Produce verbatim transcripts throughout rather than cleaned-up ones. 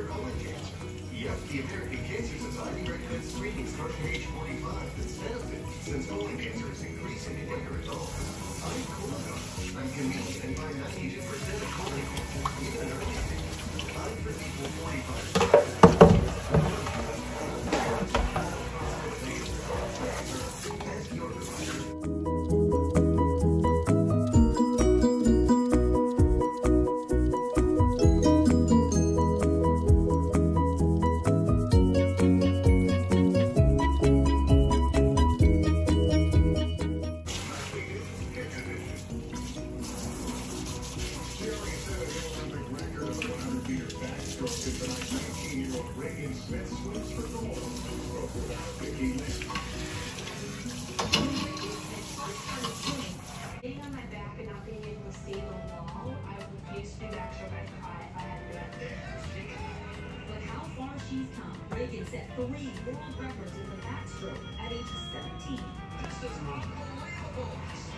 for colon cancer. Yep, the American Cancer Society recommends screening starting at age forty-five instead of fifty, since colon cancer is increasing in younger adults. I'm Colon. I'm convenient and find ninety-two percent of colon cancer, even early stage. I'm for people forty-five. Ask your provider. Being on my back and not being able to see the wall, I would used to do extra bad cry if I had to do it. But how far she's come. Reagan set three world records in the backstroke at age seventeen. This is unbelievable.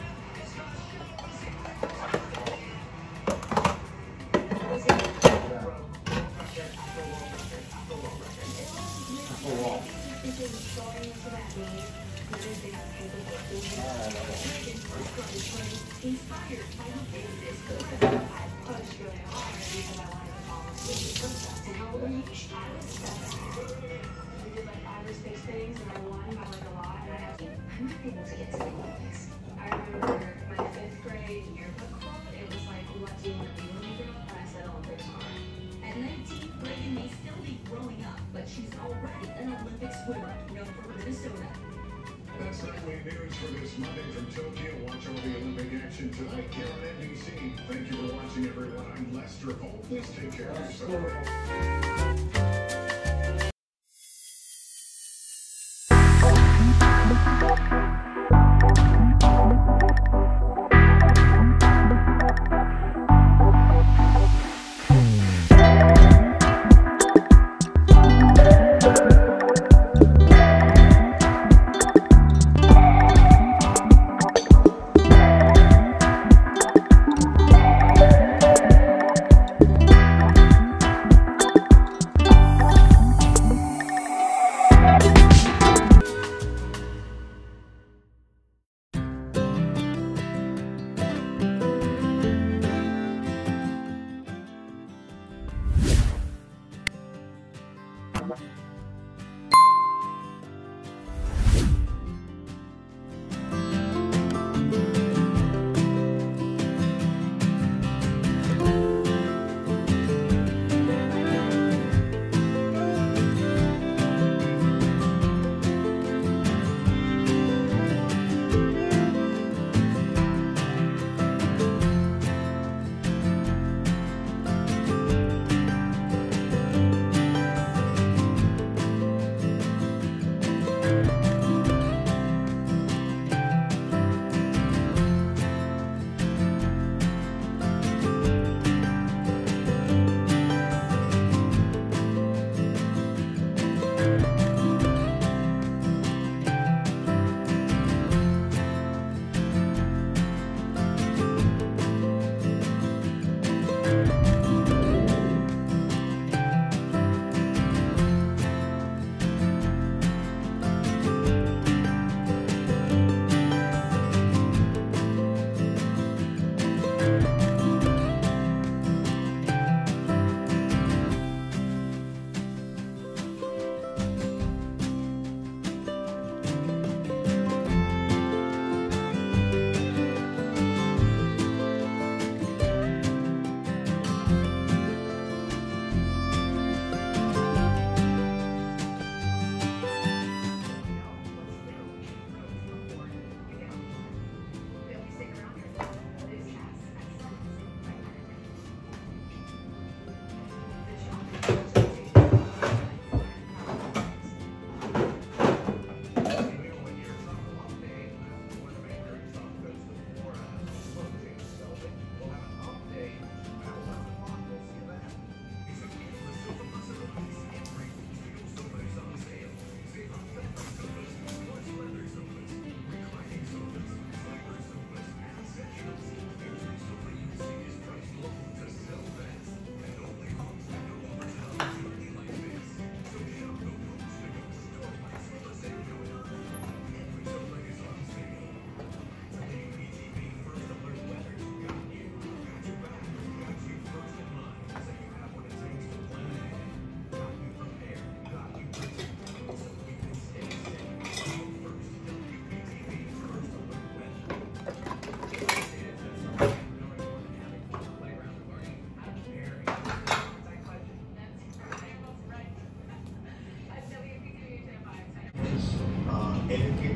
Inspired by her business, I pushed really hard because I wanted to follow suit. And how old were you? I was seven. We did like five or six things, and I won by like a lot. And I had to, I'm not able to get to the Olympics. I remember my fifth grade yearbook quote. It was like, "What do you want to be when you grow up?" And I said, "Olympics are." At nineteen, Reagan may still be growing up, but she's already an Olympic swimmer, known for Minnesota. That's nightly news for this Monday from Tokyo. Watch all the Olympic action tonight here on N B C. Thank you for watching, everyone. I'm Lester Holt. Please take care of yourself.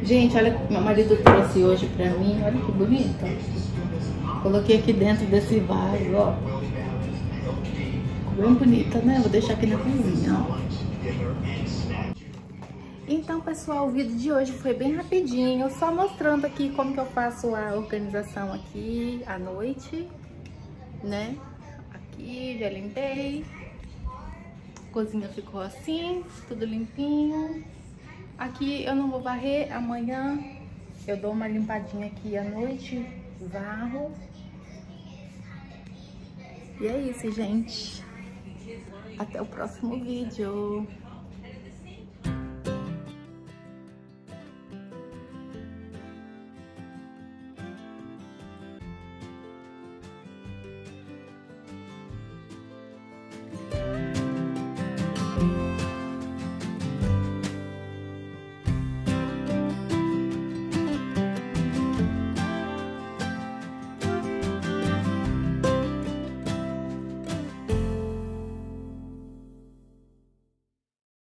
Gente, olha que meu marido trouxe hoje pra mim. Olha que bonito. Coloquei aqui dentro desse vaso, ó. Ficou bem bonita, né? Vou deixar aqui na cozinha, ó. Então, pessoal, o vídeo de hoje foi bem rapidinho. Só mostrando aqui como que eu faço a organização aqui à noite, né? Aqui, já limpei. A cozinha ficou assim, tudo limpinho. Aqui eu não vou varrer, amanhã eu dou uma limpadinha aqui à noite, varro. E é isso, gente. Até o próximo vídeo.